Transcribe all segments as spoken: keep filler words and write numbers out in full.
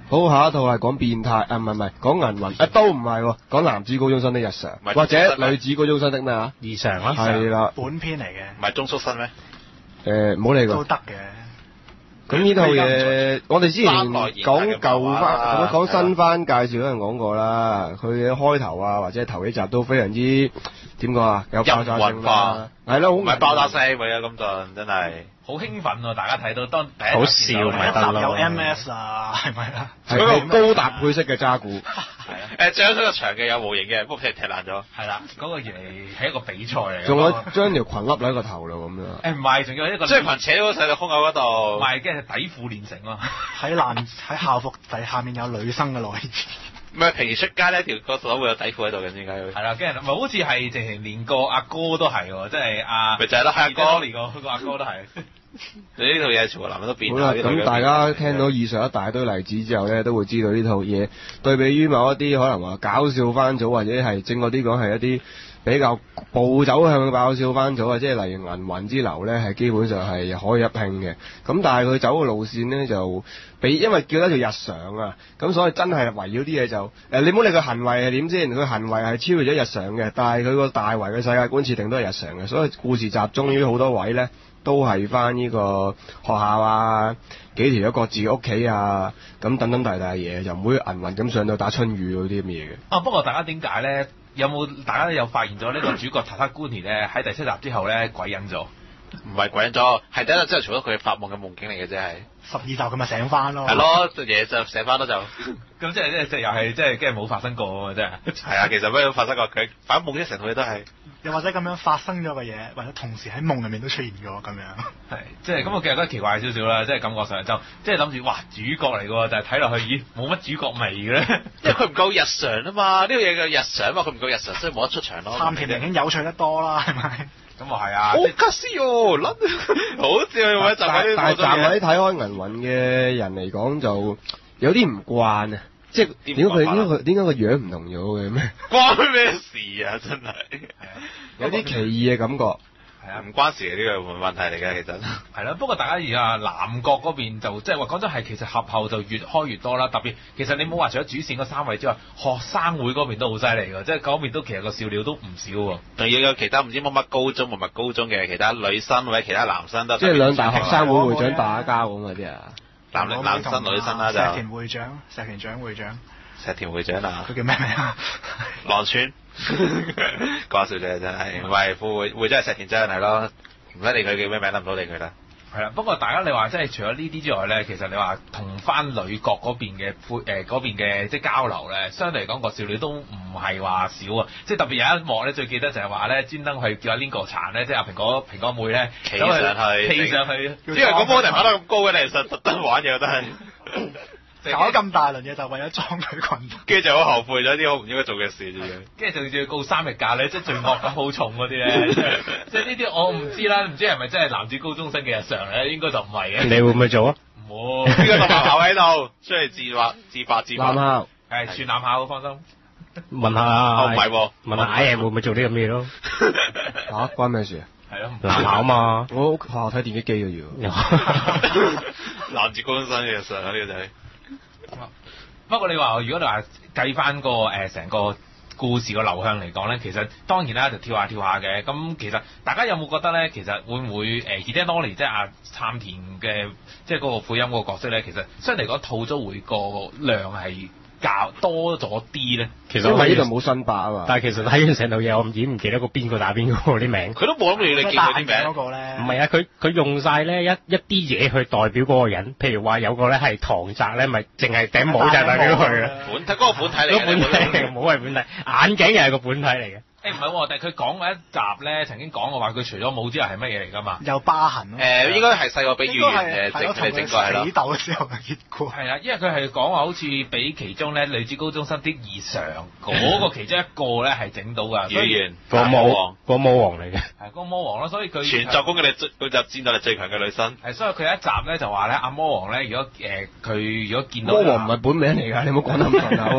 好，下一套係講變態，啊唔係唔係講銀魂，啊都唔係喎，講男子高中生的日常，或者女子高中生的咩啊？ 異常啦， 係啦， 本篇嚟嘅， 唔係中宿生咩？ 誒唔好理佢。 都得嘅。 咁呢套嘢，我哋之前講舊番，咁講新番介紹嗰陣講過啦。佢嘅開頭啊，或者頭幾集都非常之點講啊，有爆炸性啦，係咯，好唔係爆炸性咪啊咁陣，真係好興奮喎！大家睇到當第一好笑咪得咯， 有 M S 啊，係咪啊？ 係個高達配色嘅渣古， 係啊， 誒最後出個場嘅有模型嘅，不過踢踢爛咗。 係啦，嗰個原嚟係一個比賽嚟嘅。 仲有將條裙笠喺個頭度咁樣。 誒唔係，仲有一個將裙扯到細到胸口嗰度。 唔係，跟住底褲練成咯。 喺爛喺校服底下面有女生嘅內衣。 唔係平時出街咧，條個手會有底褲喺度嘅，點解會？ 係啦，跟住咪好似係直情連個阿哥都係喎，即係阿咪就係咯，阿哥連個個阿哥都係。 你呢套嘢全部男人都變態。 好啦，咁大家聽到以上一大堆例子之後咧，都會知道呢套嘢對比於某一啲可能話搞笑番組，或者係正確啲講係一啲比較暴走向嘅爆笑番組啊，即係例如銀魂之流咧，係基本上係可以一拼嘅。咁但係佢走嘅路線咧就比因為叫得做日常啊，咁所以真係圍繞啲嘢就誒，你唔好理佢行為係點先，佢行為係超越咗日常嘅，但係佢個大圍嘅世界觀設定都係日常嘅，所以故事集中於好多位咧。都係翻呢個學校啊，幾條友各自屋企啊，咁等等大大嘢，就唔會銀魂咁上到打春雨嗰啲咁嘢嘅。 啊，不過大家點解咧？有冇大家有發現咗呢個主角塔塔姑尼咧喺第七集之後咧鬼隱咗？ 唔係鬼隱咗，係第一集之後除咗佢發夢嘅夢境嚟嘅啫，係。 十二集佢咪醒翻咯。 係咯，隻嘢就醒翻咯就。 咁即係即係即係又係即係跟住冇發生過喎，真係。 係啊，其實咩都發生過，佢反夢一成套嘢都係。 又或者咁樣發生咗嘅嘢，或者同時喺夢入面都出現咗咁樣。 係，即係咁我其實覺得奇怪少少啦，即係感覺上就即係諗住哇主角嚟㗎，但係睇落去咦冇乜主角味嘅咧， 因為佢唔夠日常啊嘛，呢個嘢嘅日常啊嘛，佢唔夠日常，所以冇得出場咯。 探田已經有趣得多啦，係咪？ 咁啊係啊， 好卡斯哦，撚好似佢每一集嗰啲但係站喺睇開銀魂嘅人嚟講，就有啲唔慣啊！即係點解佢點解佢點解個樣唔同咗嘅咩？ 關咩事啊！真係有啲奇異嘅感覺。 係啊，唔關事嘅呢個問題嚟嘅，其實係啦。不過大家而家南國嗰邊就即係話講真係，其實合後就越開越多啦。特別其實你冇話除咗主線嗰三位之外，學生會嗰邊都好犀利㗎，即係嗰邊都其實個笑料都唔少喎。 仲要有其他唔知乜乜高中乜乜高中嘅其他女生或者其他男生都即係兩大學生會會長打交咁嗰啲啊！ 男男生女生啦就。 石田會長，石田長會長。 石田會長啊！ 佢叫咩名啊？ 浪川。講笑啫，真係唔係副會會長係石田真係咯，唔使理佢叫咩名，諗唔到理佢啦。 係啦，不過大家你話即係除咗呢啲之外咧，其實你話同翻女角嗰邊嘅誒嗰邊嘅即係交流咧，相對嚟講個笑料都唔係話少啊！即係特別有一幕咧，最記得就係話咧，專登去叫阿 Lingo 殘咧，即係阿蘋果蘋果妹咧， 企上去， 企上去， 因為個波突然跑得咁高嘅，你其實特登玩嘢都係。 搞咁大輪嘢就為咗裝佢裙， 跟住就好後悔咗啲好唔應該做嘅事啫。 跟住仲要告三日假咧，即係罪惡感好重嗰啲咧。即係呢啲我唔知啦，唔知係咪真係男子高中生嘅日常咧？應該就唔係嘅。 你會唔會做啊？ 唔會。 呢個男校喺度，出嚟自話自白自白。 男校係全男校，放心。 問下哦唔係喎， 問下矮人會唔會做啲咁嘅嘢咯？ 嚇關咩事啊？ 係咯， 男校嘛。 我學校睇電擊機嘅要。 男子高中生嘅日常啊，呢個就係。 不過你話如果你話計翻個誒成個故事個流向嚟講咧，其實當然啦就跳下跳下嘅。咁其實大家有冇覺得咧？其實會唔會誒 Hidenori 即係阿杉田嘅即係嗰個配音嗰個角色咧？其實相對嚟講套租會個量係較多咗啲咧。 其實因為呢度冇新白啊嘛。 但係其實睇完成套嘢，我已經唔記得個邊個打邊個啲名。 佢都冇諗住你記佢啲名嗰個咧。 唔係啊，佢佢用晒咧一一啲嘢去代表嗰個人，譬如話有個咧係唐澤咧，咪淨係頂帽就係代表佢嘅。 本體嗰個本體嚟嘅。 嗰本體嚟嘅，帽係本體，眼鏡又係個本體嚟嘅。 誒唔係喎，但係佢講過一集咧，曾經講過話佢除咗帽之外係乜嘢嚟㗎嘛？ 有疤痕咯。 誒應該係細個俾語言誒整嚟整過係咯。 死鬥嘅時候嘅結果。 係啊，因為佢係講話好似俾其中咧女子高中生的異常嗰個其中一個咧係整到㗎。 語言個魔王，個魔王嚟嘅。 係個魔王咯，所以佢全作攻嘅力最佢就戰鬥力最強嘅女生。 係，所以佢有一集咧就話咧阿魔王咧，如果誒佢、呃、如果見到魔王唔係本名嚟㗎，你唔好講得咁順口啊。 語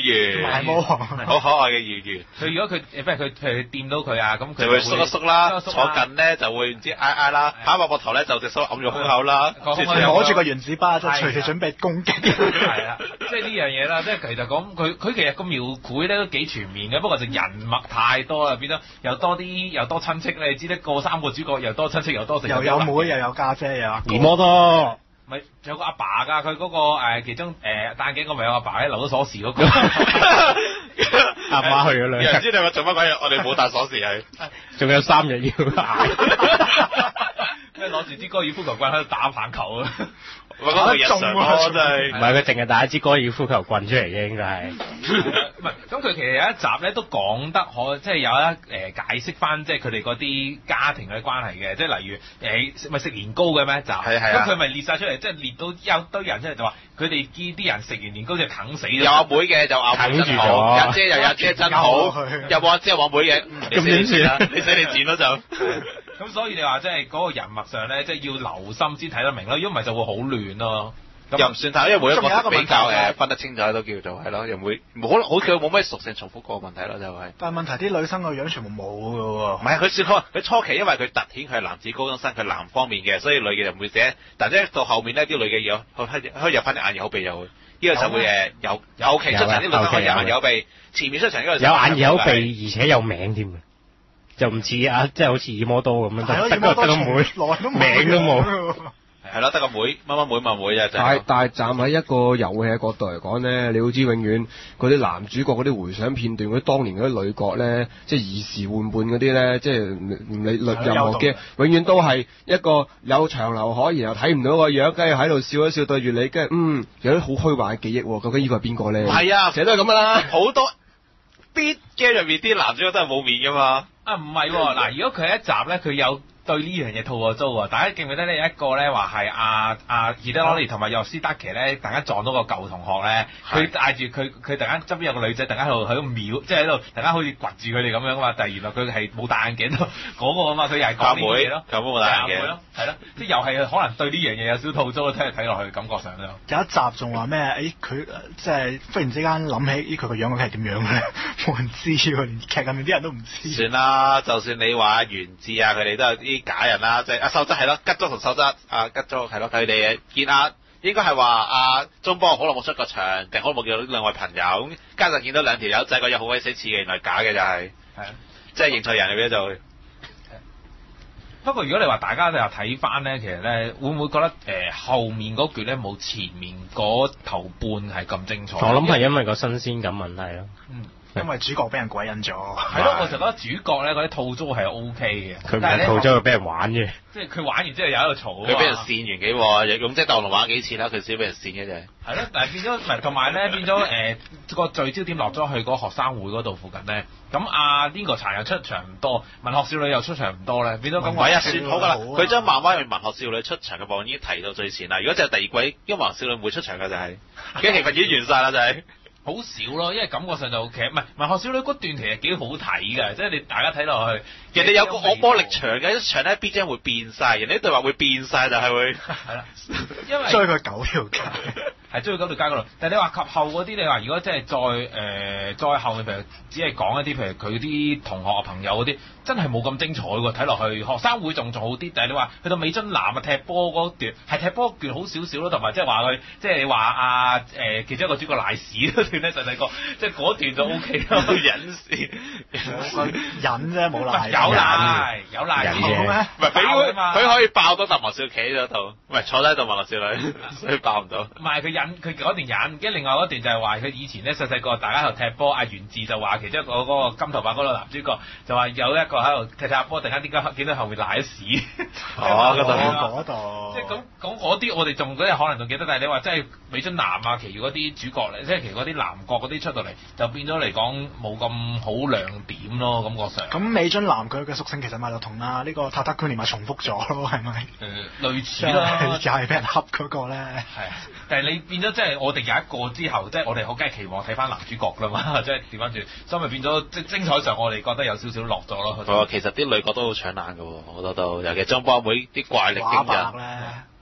圓， 賣魔王好可愛嘅圓圓。 佢如果佢誒，不如佢譬如掂到佢啊，咁佢就會縮一縮啦， 縮一縮坐近咧就會唔知嗌嗌啦，跑埋膊頭咧就隻手揞住胸口啦， 個胸口攞住個原子筆，即係係隨時準備攻擊。 係啦，即係呢樣嘢啦，即係其實講佢佢其實個描繪咧都幾全面嘅，不過就人脈太多啦，變咗又多啲又多親戚，你知得個三個主角又多親戚又多食又有妹又有家姐又有阿哥二摩多， 咪有個阿爸㗎，佢嗰個誒其中誒戴眼鏡個咪有阿爸咧，留咗鎖匙嗰個。 阿媽去咗有兩日， 人知你話做乜鬼嘢？我哋冇帶鎖匙去。 仲有三日要捱。 咩攞住支高爾夫球棍喺度打棒球啊！ 我講佢日常咯，真唔係。 係佢淨係帶一支高爾夫球棍出嚟嘅，應該係。 唔係，咁佢其實有一集咧都講得可，即係有一誒解釋翻，即係佢哋嗰啲家庭嘅關係嘅，即係例如誒咪食年糕嘅咩集， 係係啊咁佢咪列晒出嚟，即係列到有堆人出嚟就話，佢哋見啲人食完年糕就啃死咗。 有阿妹嘅就阿妹真好， 啃住咗阿姐又有阿姐真好，有冇阿姐有冇阿妹嘅？ 咁點算啊你死你賤咯就。 咁所以你話即係嗰個人脈上咧，即係要留心先睇得明咯，如果唔係就會好亂咯。咁又唔算太，因為每一個仲有一個問題比較誒分得清楚都叫做係咯，又唔會冇可能好似冇咩屬性重複過個問題咯，就係。 但係問題啲女生個樣全部冇㗎喎。 唔係佢算開，佢初期因為佢突顯佢係男子高中生，佢男方面嘅，所以女嘅就唔會寫。但係到後面呢啲女嘅有可可以入翻啲眼耳口鼻就會，呢個就會誒有後期出場啲女生可以有眼耳口鼻，前面出場呢個有眼耳口鼻，而且有名添嘅，就唔似啊，即係好似二摩多咁樣， 係咯， 得得個得個妹， 來都名都冇。 係咯，得個妹乜乜妹乜妹啫，就但係係。 但係站喺一個遊戲嘅角度嚟講咧，你好知永遠嗰啲男主角嗰啲回想片段，嗰啲當年嗰啲女角咧，即係兒時玩伴嗰啲咧，即係唔唔理任何嘅，永遠都係一個有長劉海，然後睇唔到個樣，跟住喺度笑一笑對住你，跟住嗯有啲好虛幻嘅記憶喎，究竟呢個係邊個咧？ 係啊， 成日都係咁噶啦。 好多 beat game 入面啲男主角都係冇面噶嘛。 啊唔係喎，嗱如果佢一集咧，佢有對呢樣嘢套過租喎。大家記唔記得呢？有一個咧話係阿阿 Hideyori 同埋尤斯達奇咧，突然間撞到個舊同學咧，佢帶住佢佢突然間側邊有個女仔，突然間喺度喺度瞄，即係喺度突然間好似掘住佢哋咁樣啊嘛。但係原來佢係冇戴眼鏡咯，嗰個啊嘛，佢又係講呢啲嘢咯。 咁冇戴眼鏡咯，係咯，即係又係可能對呢樣嘢有少套租咯，聽日睇落去感覺上都。 有一集仲話咩？誒佢即係忽然之間諗起，咦佢個樣究竟係點樣嘅咧？冇人知喎，連劇入面啲人都唔知。 算啦，就算你話原志啊，佢哋都有啲假人啦，即係阿秀則係咯，吉足同秀則啊吉足係咯，佢哋見阿應該係話阿中波好耐冇出過場，定好耐冇見到呢兩位朋友，咁加上見到兩條友仔個樣好鬼死似嘅，原來假嘅就係、 係啊， 即係認錯人嚟嘅就會。 不過如果你話大家就睇翻咧，其實咧會唔會覺得誒、呃、後面嗰橛咧冇前面嗰頭半係咁精彩？ 我諗係因為個新鮮感問題咯。 嗯。 因為主角俾人鬼印咗。 係咯，我就覺得主角咧嗰啲套租係 O K 嘅。 佢唔但係係套咗佢俾人玩嘅。 即係佢玩完之後又喺度嘈啊嘛佢俾人跣完幾喎，勇者鬥龍玩幾次啦，佢少俾人跣嘅啫。 係咯，但係變咗唔係同埋咧變咗誒個聚焦點落咗去嗰個學生會嗰度附近咧，咁阿呢個殘又出場唔多，文學少女又出場唔多咧，變咗咁唔係啊， 話算好㗎啦。佢將漫威嘅文學少女出場嘅部分已經提到最前啦。如果就係第二季，因為文學少女唔會出場嘅就係、是，佢戲份已經完晒啦就係、是。 好少咯，因為感覺上就其實唔係文學少女嗰段其實幾好睇嘅，即係你大家睇落去， 人哋有個惡魔力場嘅，一場咧 B G M 會變晒，人哋啲對話會變晒就係會。 係啦，因為追佢九條街。 係追佢九條街嗰度，但係你話及後嗰啲，你話如果真係再誒、呃、再後面，譬如只係講一啲譬如佢啲同學啊朋友嗰啲，真係冇咁精彩喎。睇落去學生會仲仲好啲，但係你話去到美津男啊踢波嗰段，係踢波段好少少咯，同埋即係話佢即係話啊誒其中一個主角賴屎嗰段咧，細細個即係嗰段就 O K 咯， 忍先， 忍啫，冇賴。 有賴有賴忍啫咩？ 唔係俾佢佢可以爆到特莫少企喺度，唔係坐低度文學少女，所以爆唔到。 唔係佢忍，佢嗰段忍，跟住另外嗰段就係話佢以前咧細細個大家喺度踢波，阿源治就話其中一個嗰個金頭髮嗰個男主角就話有一個喺度踢踢下波，突然間點解見到後面賴咗屎？ 哦嗰度嗰度。 即係咁講嗰啲我哋仲嗰啲可能仲記得，但係你話真係美津男啊，其餘嗰啲主角咧，即係其實嗰啲男角嗰啲出到嚟，就變咗嚟講冇咁好亮點咯，感覺上。 咁美津男佢嘅屬性其實咪就同啊呢個塔塔坤尼咪重複咗咯，係咪？ 誒類似啦， 又係俾人恰嗰個咧。 係啊，但係你變咗即係我哋有一個之後，即係我哋好梗係期望睇翻男主角啦嘛，即係調翻轉，所以咪變咗即係精彩上我哋覺得有少少落咗咯。 哦，其實啲女角都好搶眼嘅喎，好多都，尤其張波妹啲怪力驚人。 咧，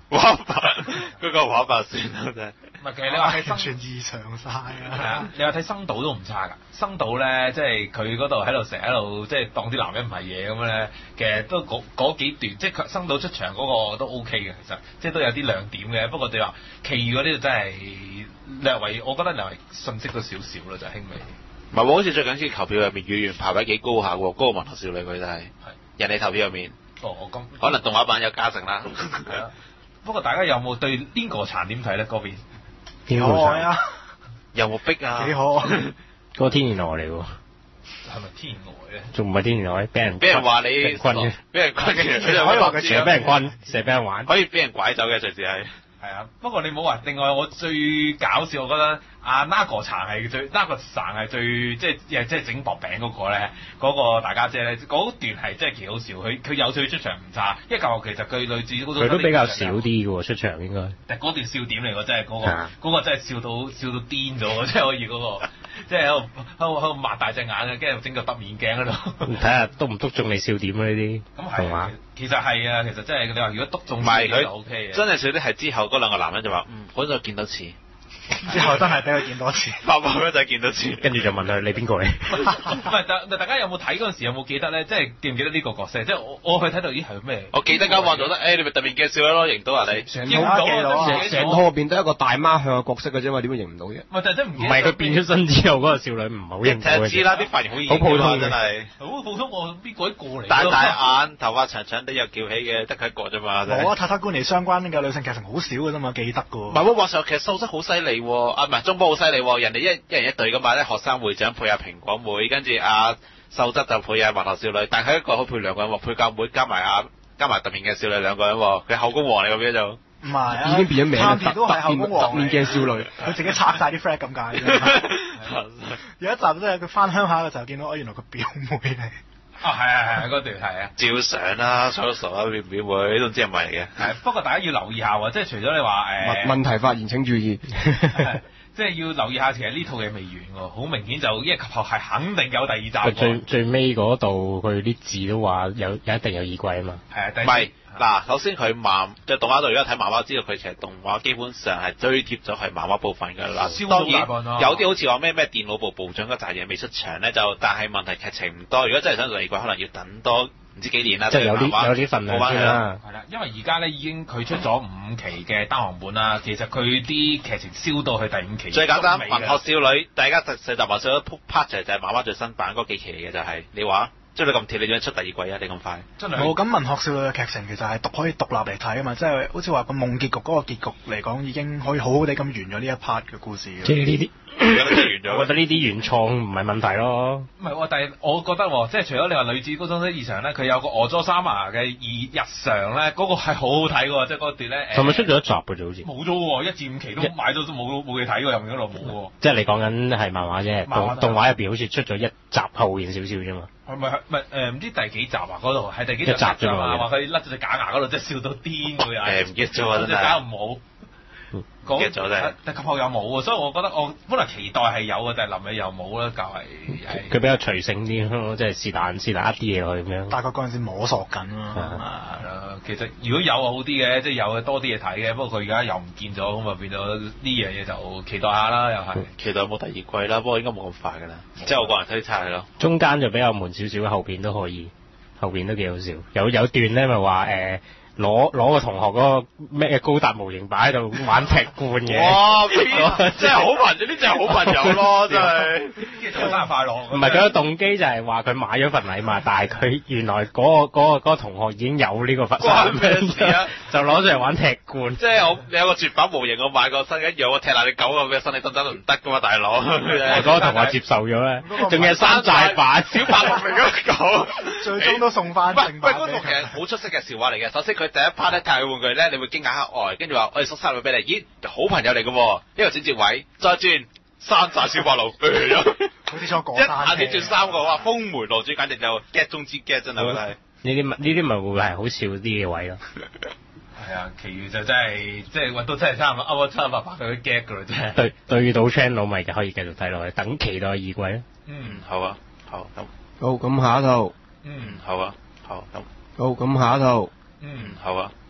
玩法嗰個玩法算啦真係。 唔係，其實你話睇完生全異常晒係啊！ 啊，你話睇生島都唔差㗎。生島咧，即係佢嗰度喺度成日喺度，即係當啲男人唔係嘢咁樣咧。其實都嗰嗰幾段，即係佢生島出場嗰個都 OK 嘅，其實即係都有啲亮點嘅。不過你話其餘嗰啲就真係略為，我覺得略為遜色咗少少啦，就係輕微。 唔係喎，好似最近次投票入面，演員排位幾高下喎，嗰個文學少女佢都係人哋投票入面。 哦，我咁可能動畫版有加成啦。 係啊。不過大家有冇對呢個殘點睇咧？嗰邊幾可愛啊！ 有冇逼啊？ 幾可愛？ 嗰個天然呆嚟喎， 係咪天外咧？ 仲唔係天然呆，俾人俾人話你俾人困嘅， 俾人困嘅， 可以話佢成日俾人困，成日俾人玩。 可以俾人拐走嘅，隨時係。 係啊，不過你唔好話。另外我最搞笑，我覺得阿 Nago 殘係最 Nago 殘係最即係即係整薄餅嗰個咧，嗰、嗰個大家姐咧，嗰段係真係幾好笑。佢佢有趣出場唔差，因為舊其實佢類似嗰種佢都比較少啲嘅喎，出場應該。 但嗰段笑點嚟喎，真係嗰、嗰個啊嗰個真係笑到笑到癲咗，即係可以嗰、嗰個，即係喺度喺度喺度擘大隻眼嘅，跟住整個揼面鏡喺度。 睇下篤唔篤中你笑點啊？呢啲咁係動畫。 其實係啊，其實真係你話如果篤中唔係佢就 O K 嘅。 真係少啲係之後嗰兩個男人就話：嗯，好在見到次， 之後真係俾佢見多次。 發夢嗰陣見到次。 跟住就問佢你邊個嚟？ 唔係，但大家有冇睇嗰陣時有冇記得咧？即係記唔記得呢個角色？即係我我去睇到咦係咩？ 我記得間話做得，誒你咪特別嘅笑咯，認到啊你。 成認套到啊！ 成成套入邊得一個大媽向嘅角色嘅啫嘛，點會認唔到啫？ 唔係，但係真係唔唔記得係佢變咗身之後嗰個少女唔係好認到嘅。 睇知啦，啲髮型好易好普通嘅真係。 好普通，我邊個一個嚟？ 大大眼，頭髮長長啲又叫起嘅，得佢一個啫嘛。真係我啊，塔塔官尼相關嘅女性劇情好少嘅啫嘛，記得嘅喎。 唔係喎，話時候其實素質好犀利喎，啊唔係中波好犀利喎，人哋一一人一隊噶嘛，咧學生會長配下蘋果妹，跟住阿秀質就配下滑頭少女，但係一個可以配兩個人喎，配教妹加埋阿加埋特面嘅少女兩個人喎，佢後宮王嚟咁樣就。 唔係啊， 已經變咗名啦， 探都係後宮王特面嘅少女。 佢自己拆晒啲 friend 咁解啫。有一集真係佢翻鄉下嘅時候見到，哦原來佢表妹嚟。 啊係係係嗰段係啊。 照相啦，傻都傻啦，表表妹都唔知係咪嚟嘅。 係，不過大家要留意下喎，即係除咗你話誒。 問題發現請注意。 即係要留意下，其實呢套嘢未完喎，好明顯就因為及後係肯定有第二集喎。 佢最最尾嗰度佢啲字都話有有一定有二季啊嘛。 係啊，第唔係嗱，首先佢漫即係動畫度，如果睇漫畫知道佢其實動畫基本上係追貼咗係漫畫部分㗎啦。 燒當然到大半咯有啲好似話咩咩電腦部部長嗰扎嘢未出場咧，就但係問題劇情唔多。如果真係想第二季，可能要等多唔知幾年啦。 即係有啲漫畫有啲份量先啦。 係啦，因為而家咧已經佢出咗五期嘅單行本啦，其實佢啲劇情燒到去第五期。 最簡單， 尾文學少女，大家四集話少咗 part 就係漫畫最新版嗰幾期嚟嘅，就係你話。即係你咁貼，你點樣出第二季啊？你咁快？ 真係冇咁文學少女嘅劇情其實係獨可以獨立嚟睇啊嘛，即係好似話個夢結局嗰個結局嚟講，已經可以好好地咁完咗呢一 part 嘅故事嘅。 即係呢啲。 而家都完咗。 我覺得呢啲原創唔係問題咯。 唔係喎，但係我覺得喎，即係除咗你話女子高中生異常咧，佢有個俄佐三牙嘅日常咧，嗰、那個係好好睇喎，即係嗰段咧。 係咪出咗一集嘅啫？好似冇咗喎，一至五期都買咗都冇冇嘢睇喎，入面嗰度冇喎。 即係你講緊係漫畫啫， 漫畫動動畫入邊好似出咗一集後現少少啫嘛。 係咪係咪誒？唔知第幾集啊？嗰度係第幾集一集啫嘛話佢甩咗隻假牙嗰度，即係笑到癲佢又。 誒唔記得咗啊！真隻假牙係。 唔好。 唔記得咗真係。 但及後又冇喎，所以我覺得我本來期待係有嘅，但係臨尾又冇啦，較為係。 佢比較隨性啲咯，即係是但是但呃啲嘢落去咁樣。 大概嗰陣時摸索緊咯。 係啊，其實如果有好啲嘅，即係有多啲嘢睇嘅。不過佢而家又唔見咗，咁啊變咗呢樣嘢就期待下啦，又係。 期待有冇第二季啦，不過應該冇咁快㗎啦。即係我個人推測係咯。 中間就比較悶少少，後邊都可以，後邊都幾好笑。有有段咧咪話誒。攞攞個同學嗰個咩高達模型擺喺度玩踢罐嘅， 哇！真係好朋友，呢啲係好朋友咯，真係。 生日快樂！ 唔係佢個動機就係話佢買咗份禮物，但係佢原來嗰、嗰個嗰、嗰個嗰個同學已經有呢個份， 關咩事啊？ 就攞出嚟玩踢罐。 即係我你有個絕版模型，我買個新一樣，我踢爛你狗咁嘅身體得唔得？唔得噶嘛，大佬。 嗰個同學接受咗咧，仲有山寨版小白龍嚟嗰狗， 最終都送翻正版。 喂，嗰個其實好出色嘅笑話嚟嘅。首先佢第一 part 咧，睇佢玩具咧，你會驚訝黑呆，跟住話我哋送生日俾你，咦，好朋友嚟嘅喎，呢個轉接位，再轉山寨小白龍， 好似坐過一下轉轉三個，哇，風梅羅主簡直就 get 中之 get 真係真係。 呢啲呢啲咪會係好笑啲嘅位咯。 係啊，其餘就真係即係揾到真係差唔多勾咗七七八八佢都 get 㗎啦，真係。 對對到 channel 咪就可以繼續睇落去，等期待二季咯。 嗯， 好啊，好咁。 好，咁下一套。 嗯， 好啊，好咁。 好，咁下一套。 嗯， 好啊。